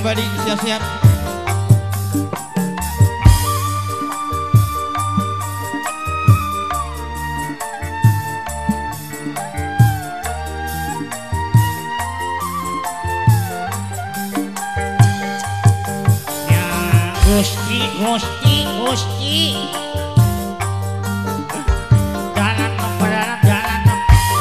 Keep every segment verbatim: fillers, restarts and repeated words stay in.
Badi siap-siap. Gusti, Gusti, Gusti. Jalan dong, jalan, jalan dong.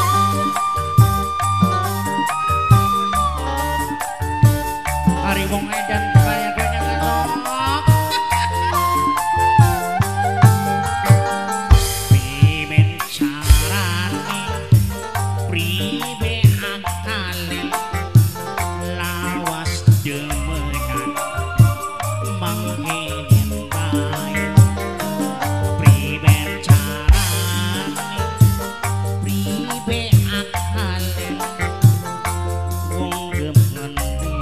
Hari wong edan kaya kaya ngadok. Pimen carane, pribe akale, lawas demenan. Mangkin bae pribe carane pribe akale wong gemendi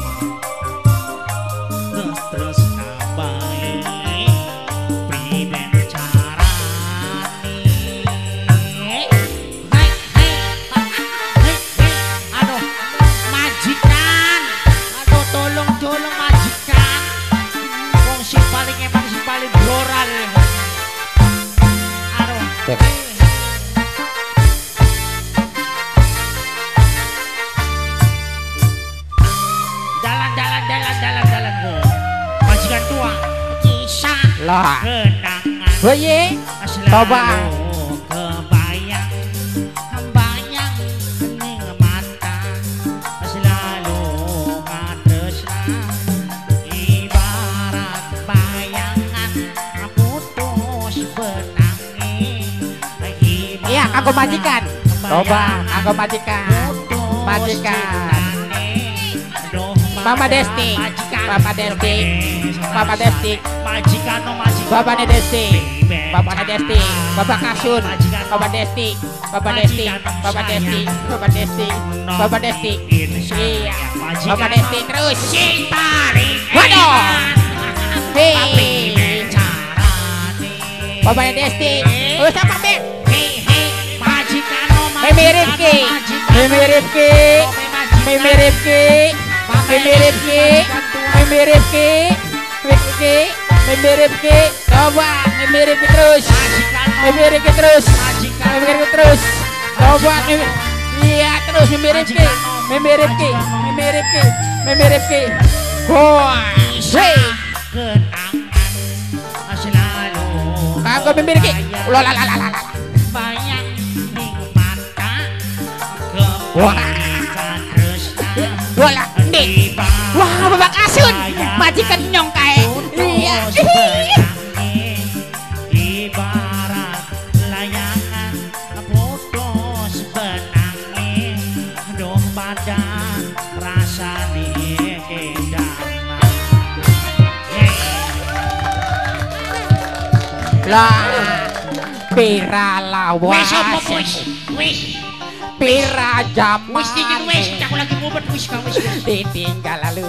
terus kabae pribe carane hei hei hei aduh majikan aduh tolong tolong majikan si paling emang si paling bloral aduh jalan jalan jalan jalan jalan go majikan tua kisah lah kenangan boye coba kebayang bayang ning mata selalu katresna ibarat bayangan putus benangin iya aku majikan coba aku majikan majikan Mama Desti Papa Desti Papa Desti majikan no majikan Bapak Desti Bapak Desti Bapak Kasun Bapak Desti Bapak Desti Bapak Desti Bapak Desti Bapak Desti iya Bapak Desti terus waduh hei Bapak Desti terus apa Bek majikan no Mimi Rifki Mimi Rifki Mimi Rifki Mimi Rifki Mimi Rifki Rifki Mimi Rifki coba Mimi Rifki terus Mimi Rifki terus Mimi Rifki terus coba iya terus Mimi Rifki Mimi Rifki Mimi Rifki Mimi Rifki wah hei kenangan selalu aku Mimi Rifki lalalala bayang ning mata wah wala nih wah Bapak Kasun majikan nyong kae iya ibarat layangan putus benangin aduh badan rasane kedaman lah pira lawas wis apa wis wis pira jaman wis dikit wis aku lagi ngubet wis ka wis ditinggal lalu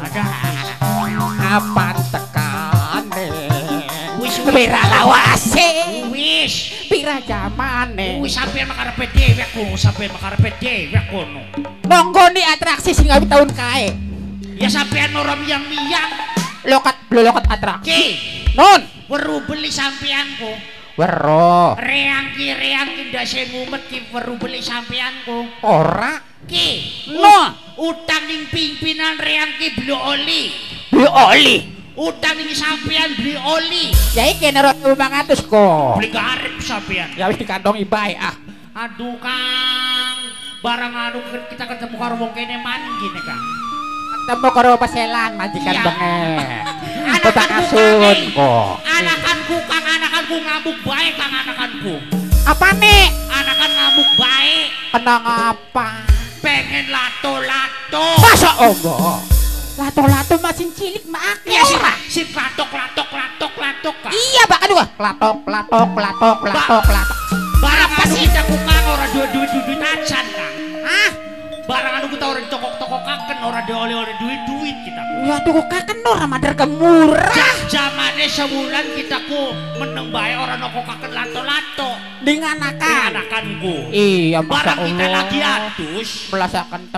apa tekane wis pira lawas wis pira jamane wis sampeyan makarepe dhewe aku sampeyan makarepe dhewe kono nonggoni atraksi sing awit taun kae ya sampeyan ora miyang-miyang lokat lokat atraksi ki non weru beli sampeyanku wero reangki reangki ndase ngumet ki weru beli sampeyanku ora ki no utang ning pimpinan reangki beli oli beli oli utang ning sampeyan beli oli ya iki nerot lima ratus kok beli garip sampeyan ya wis dikantong ibae ah aduh Kang barang anu kita ketemu karo wong kene maning gini Kang ketemu karo paselan majikan iya. bengen Bapak Kasun kok anakanku Kang anakanku ngamuk bae Kang anakanku apa nih anakan ngamuk bae kenang apa pengen lato-lato masa ombo lato-lato masih cilik mak ya sih si latok latok latok latok Kang iya Pak aduh latok latok latok latok latok barang anu kita kukang ora duit-duit duit acan Kang ah barang anu kita ora tokok-tokokaken ora dioleh-oleh duit-duit kita ya tuh kaken ora madar kemurah jamane sebulan kita ku meneng bae ora nokokaken lato-lato dengan anakan anakanku iya barang kita Allah. lagi atus merasakan temen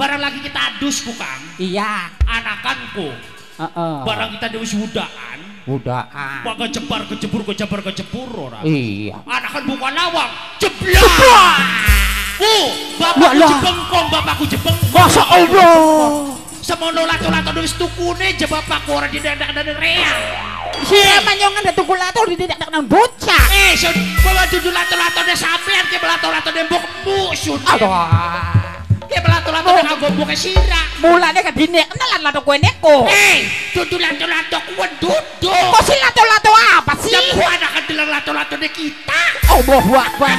barang lagi kita adus ku Kang. Iya. Anakanku. Heeh. Barang kita dewe wudaan. Budaan. Maka jebar kejebur kejebar kejebur ora. Iya. Anakan buka lawang. Jeblak. Oh, bapakku jebengkong, bapakku jebengkong. Masya Allah. Semono lato-lato wis tukune je bapakku ora didadak-dadak real. Sira manyongan da tukul lato didadak nang bocah. Eh, sun bawa dudu lato-latone sampean ke lato-lato mbokmu sun. Aduh. Ke lato-lato nang gombok sira. Mulane kan dinek kenalan lato kowe neko. Eh, dudu lato-lato kuwi duduk. Kok si lato-lato apa sih? Jamu anak deleng lato-latone kita. Allahu Akbar.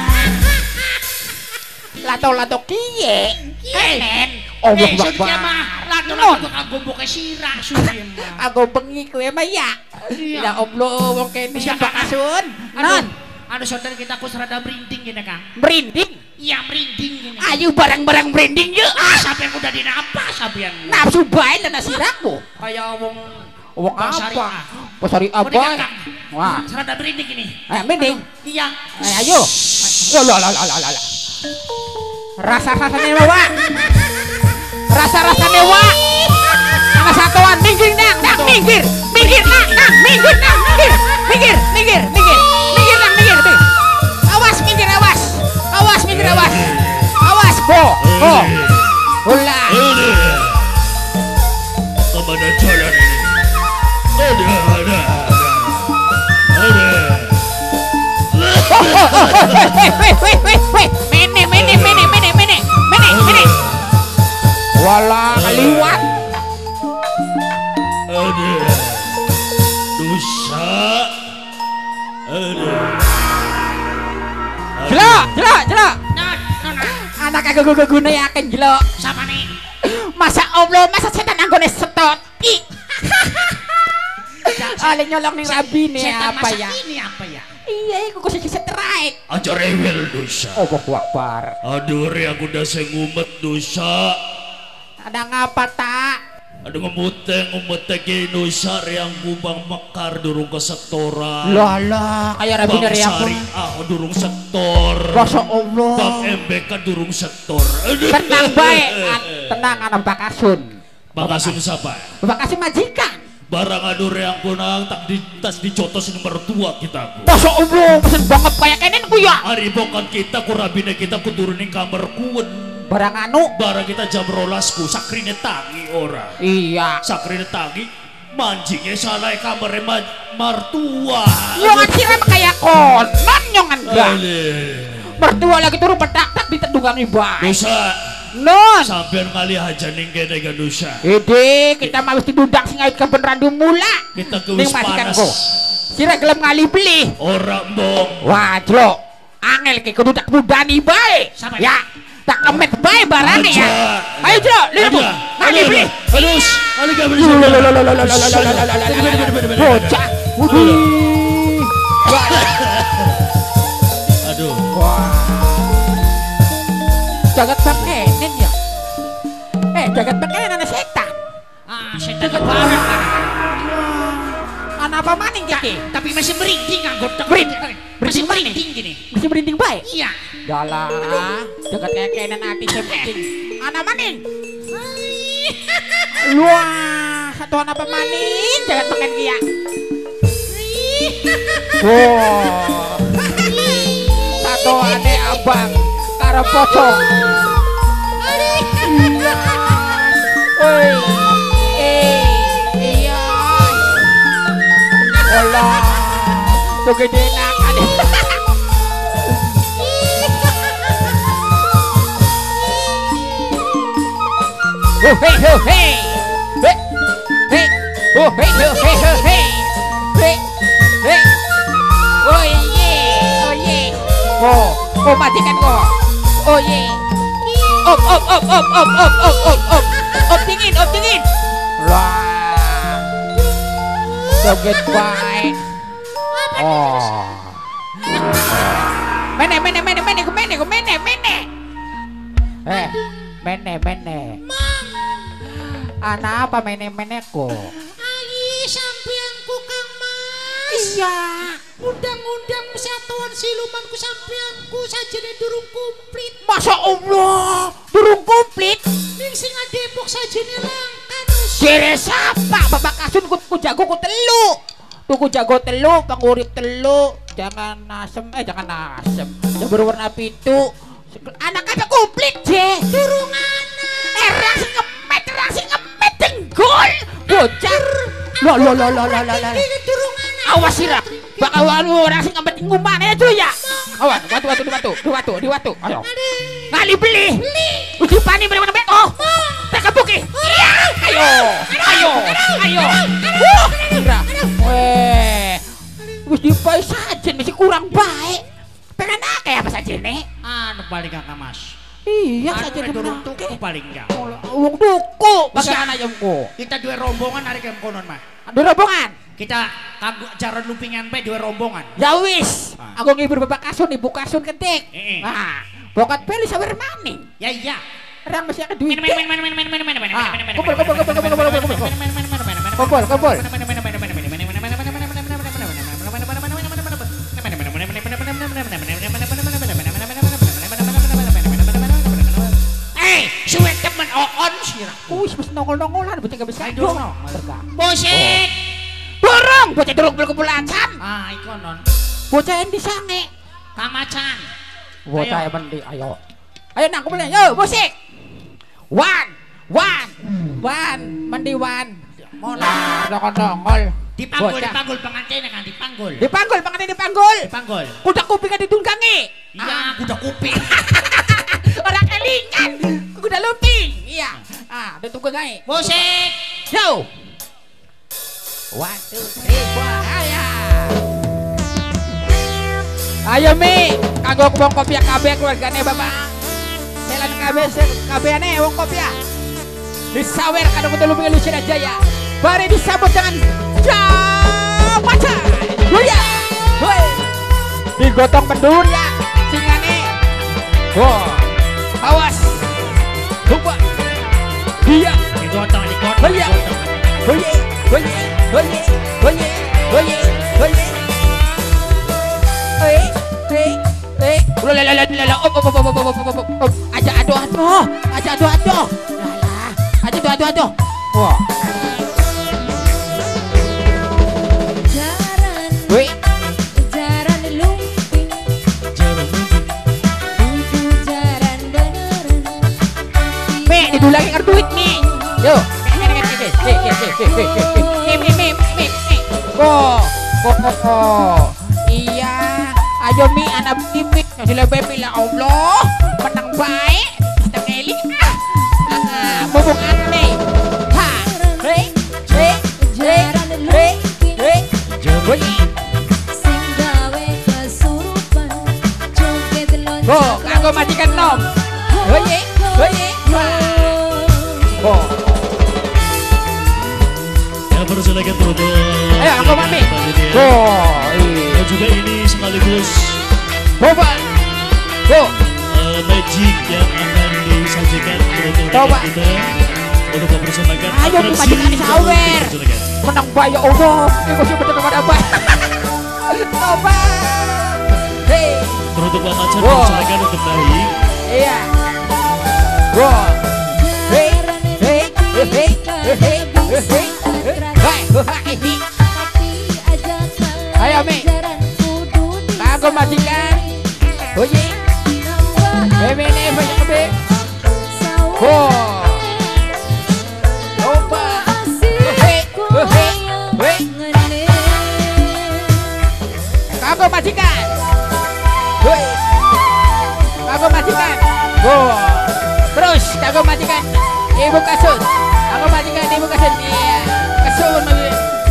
Lato-lato kiye. Kenen. Allahu Akbar. Lato-lato kang gombok sira sun. Aku bengi kowe mah ya. Ya Allah wong kene bakasun. Non. Anu saudara kita ku serada merinding gini Kang. Merinding. Iya merinding gini. Ayo barang-barang merinding yuk. Ah sampean udah dinapa sampean. Nafsu bae lan siramu. Kayak wong wong apa? Pasari apa? Wah, serada merinding gini. Eh merinding. Iya. Eh ayo. Lah lah lah lah lah. Rasa-rasane wa. Rasa-rasane wa. Ana satuan minggir nang, nang minggir. Minggir nang, nang minggir nang, minggir. Minggir, minggir, minggir. Minggir nang, minggir, minggir. Awas minggir awas. Awas minggir awas. Awas bo, bo. Ulah. Kemana jalan ini? Ada, ada, ada. Weh, weh, weh, weh, weh. Mene, mene, mene, mene, mene. Mene, mene. Walah, kaliwat. Ada. Dosa. Ada. Jelok, jelok, jelok. Nah, nah, anak aku guna yakin jelok. sama nih. Masa Allah, masa setan anggone setot. Ih. Ale nyolong ning rabi nih apa ya? Ini apa ya? Iya, aku kok setrait. Aja rewel dosa. Allahu Akbar. Aduh, re aku udah sengumet dosa. Ada ngapa tak? Ada ngemuteng ngemuteng dosa yang kubang mekar durung ke sektoran. Lah lah, kayak rabi dari aku. Ah, durung sektor. Masya Allah. Bang M B K durung sektor. Tenang baik, tenang anak Bakasun. Bakasun siapa? Bakasun majikan. Barang aduh yang kunang tak di tas dicotos nomor tua kita. Masya Allah, pesen banget kayak kenen ku ya. Hari bokan kita kurabine kita kuturunin kamar kuwen. Barang anu, barang kita jam rolasku sakrine tangi ora. Iya. Sakrine tangi mancingnya salah kamar martua. Nyongan siram kayak konon nyongan enggak. Mertua lagi turun pedak-tak ditendungan ibah. Dosa. Non. Sampean kali aja ning kene ga dosa. Ide, kita mau didudak sing awit kebeneran mula. Kita kewis panas. Sira gelem ngali beli. Ora mbong. Wah, jlok. Angel ke kudu tak budani bae. Ya, tak kemet bae barane ya. Ayo jlok, lihat ngali beli. Terus, kali ga beli. Bocah. Aduh. Wah. Jagat pakenen ya. Eh, jagat pakenen ana setan. Ah, setan barang. Ana apa maning kiki? Tapi masih merinding anggota. Merinding. Masih merinding gini. Masih merinding bae? Iya. Dalah, jagat pakenen ati sepenting. Ana maning. Wah, satu ana apa maning jagat paken kia. Wah. Satu ane abang karo pocong. Oi. Eh, iya. Olah. Tuh gede nakan. Oh hey oh hey. Hey. Hey. Oh hey oh hey oh hey. Hey. Hey. Oh ye. Oh ye. Oh, oh matikan kok. Oh ye. Op op op op op op op op op. Op dingin, op dingin. Lah. Joget bae. Oh. Mene mene mene mene ku mene ku mene mene. Eh, mene mene. Ana apa mene mene ko? Ali sampean ku Kang Mas. Iya. Undang-undang persatuan siluman ku sampean ku sajane durung komplit. Masya Allah, durung komplit. Ning sing sajene langkan. Jere sapa Bapak Kasun ku, ku jago ku telu. Tuku jago telu, pangurip telu. Jangan asem, eh jangan asem. Yang berwarna pitu. Anak apa komplit je. Durung anak. Erang sing ngemet, erang sing ngemet denggol. Bocah. Lo lo lo lo lo lo lo. Iki durung anak. Awas sirah. Bakal walu orang sing ngemet ngumane aja ya. Awas, watu watu di watu, di watu, di watu. Ayo. Ngali beli. Beli. Uji pani bener-bener oh. Tak kebuki. Iya. Ayo. Ayo. Ayo. Wuh. Sirah. Weh. Wis dipai sajen masih kurang baik. Pengen akeh apa saja nih? Anu paling kakak mas. Iya Anu saja nek durung menang. tuku paling enggak. Wong tuku Bisa. bagian ayamku. Kita dua rombongan hari kem konon mah. Ada rombongan. Kita kanggo jaran lupingan pe dua rombongan. Ya wis. Ah. Aku ngibur Bapak Kasun, Ibu Kasun ketik. Eh, eh. Nah, bokat beli sawer maning. Ya iya. Orang masih ada duit. Main main main main main main main main Ah, main main kumpul, kumpul, kumpul, kumpul, kumpul, kumpul, kumpul. Kumpul, kumpul. Eh, suwe temen oon sirah. Wis wis nongol-nongolan bocah gak bisa. Ayo, no. Musik. Dorong bocah durung berkumpul acan. Ah, iku non. Bocah endi sange. Kamacan. Bocah Ayo. endi ayo. Ayo nak kumpul. Yo, musik. One, one, one, mandi one. Mola. Nongol-nongol. Dipanggul, Bocah. dipanggul pengantin kan dipanggul. Dipanggul, pengantin dipanggul. Dipanggul. Kuda kuping ditunggangi. Iya, kuda kuping. Orang kelingan. Kuda lumping. Iya. Ah, ditunggangi. Musik. Yo. One, two, three, four, ayo. Ayo Mi, kanggo wong kopiah kabeh keluargane Bapak. Selan kabeh kabehane wong kopiah. Disawer kadang kudu lumping Lucina Jaya. Mari disambut dengan Jamacan. Goya. Hoi. Digotong pendur ya singane. Wah. Awas. Coba. Dia. Digotong, digotong. Iya. Hoye, hoye, hoye, hoye, hoye, hoye. Hei, hei, hei. Ulah la la la la op op op op op op op op. Aja aduh aduh, aja aduh aduh. Lah, aja aduh aduh aduh. Wah. Jaran, Woi, jaran lumping. Kudu jaran beneran. Mi didulangi ngar duit Mi. Yo. Hei, hei, hei, hei, hei, hei. Mi mi mi mi mi. Go. Go go go. Iya. Ayo Mi anak timik yang dilebih bila Allah menang baik sedang eling ah ah bubuk aneh ha hei hei hei hei hei Jaran lumping. Sing gawe kesurupan. Joget loncat. go kanggo majikan nom hoye hoye go Yang persilakan turut. ayo anggo mami go Dan juga ini sekaligus boba go uh, magic yang akan disajikan untuk Coba. kita untuk mempersembahkan Ayo, atraksi majikan yang sawer. dipersilakan. menang baik ya Allah ini masih betul pada baik coba hei Teruntuk Pak Macan Wow. dipersilakan untuk naik. iya go hei hei hei hei hei hei hei hei hei Ayo, Mi. kanggo majikan hoye bebe ne banyak be go coba hei hei hei kanggo majikan hei kanggo majikan go terus kanggo majikan Ibu Kasun kanggo majikan Ibu Kasun iya Kasun mami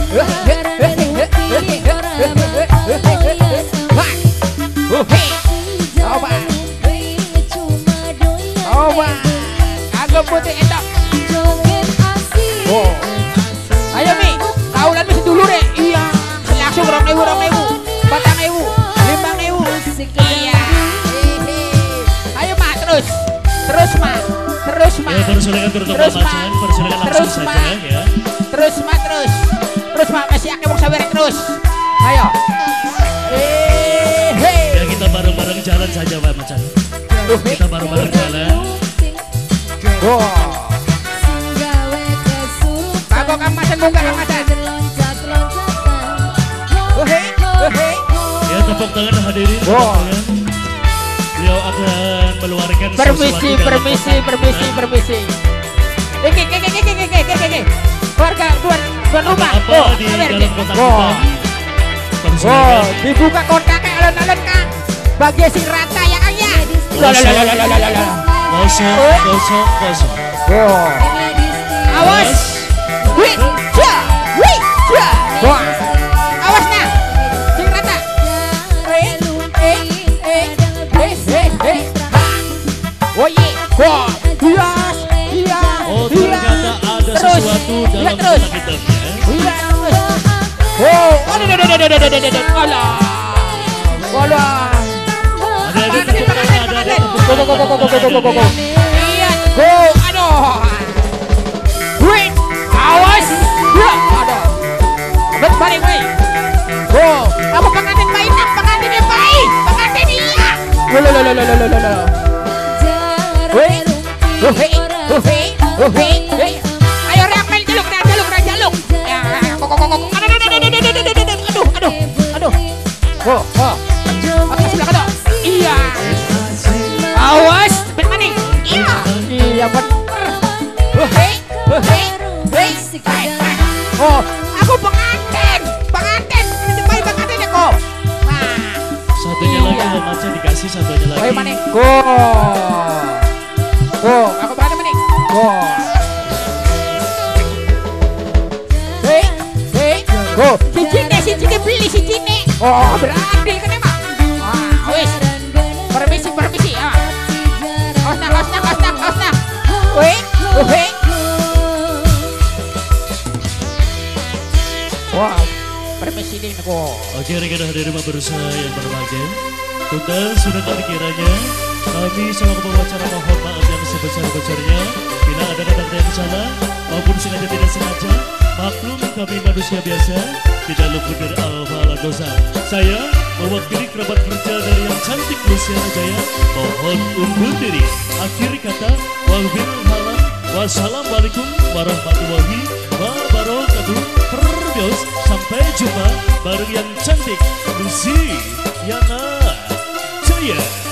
Coba coba kanggo putih endok oh ayo Mi kaulan mesti dulu deh iya langsung rong ewu rong ewu patang ewu limang ewu iya Hehe. ayo Ma terus terus Ma terus Ma Ya persilakan teruntuk Pak terus Ma Macan, persilakan langsung terus Ma saja ya. terus Ma terus terus Ma masih akeh wong sawer terus ayo hehe Ya kita bareng-bareng jalan saja Pak Macan. Kita bareng-bareng jalan. oh go Kang Masan bunga Kang Masan. Oke, oke. Ya tepuk tangan hadirin. Wow. Beliau akan meluarkan Permisi, sesuatu dalam permisi, kotak. permisi, permisi. Oke, oke, oke, oke, oke, oke, oke. Keluarga tuan tuan rumah. Apa Oh, di sabar, dalam Cik. kotak Wow. kita? Wow, Persilakan. dibuka kotaknya alon-alon Kang. Bagi sing rata ya Kang ya. Lalalalalalala. Kosong, Oh. kosong, kosong. Wow. Awas. Wih, ja, wih, ja. Wah. Awas nah. Sing rata. Eh, eh, eh, eh, eh, eh. Ha. Oh iya. Wah. Hias, hias, Oh, hias. ternyata ada Terus. sesuatu Hias dalam terus. kotak kita. Ya. Hias terus. Oh, aduh, aduh, aduh, aduh, aduh, aduh, aduh. Alah. Alah. Ada ada tepuk tangan, ada ada tepuk Go, go, go, go, go, go, go, go, go, go. Iya, go, aduh. Wih, awas. Ya, aduh. Bet balik, wih. Go, apa pengantin bayi nak? Pengantinnya bayi. Pengantin iya. Lo, lo, lo, lo, lo, lo, lo, lo. Wih, wih, wih, wih, wih. Ayo Ramel jaluk, dah jaluk, dah jaluk. Ya, kok, kok, kok, kok. Aduh, aduh, aduh, aduh, aduh, aduh, aduh, aduh, aduh. Oh, oh. Apa sebelah kedua? Iya. Awas, ben maning. Iya. Iya bener. Hei, hei, hei. Oh, aku pengantin. Pengantin. Ini bayi pengantin aku. Nah, Satunya lagi Iya. Om Aceh dikasih satunya lagi. bayi maning. Go. Go, aku pengantin maning. Go. Hei, hei. Go. Si Cine, si Cine beli si Cine. Oh, berarti kan emang. Wah, wis. Permisi, permisi. Ah. Awas nak, awas nak, awas nak, awas nak. Wih, wih. Wow, permisi nih aku. Oke, rekan hadirin pemirsa yang berbahagia. Tuntas sudah tak dikiranya kami selaku pengacara mohon maaf yang sebesar-besarnya bila ada kata-kata yang salah maupun sengaja tidak sengaja. Maklum kami manusia biasa tidak luput dari al dosa. Saya mewakili kerabat kerja dari yang cantik Luciana Jaya mohon undur diri. Akhir kata wabillahi wassalamualaikum warahmatullahi wabarakatuh. Perbios sampai jumpa bareng yang cantik Luciana Jaya.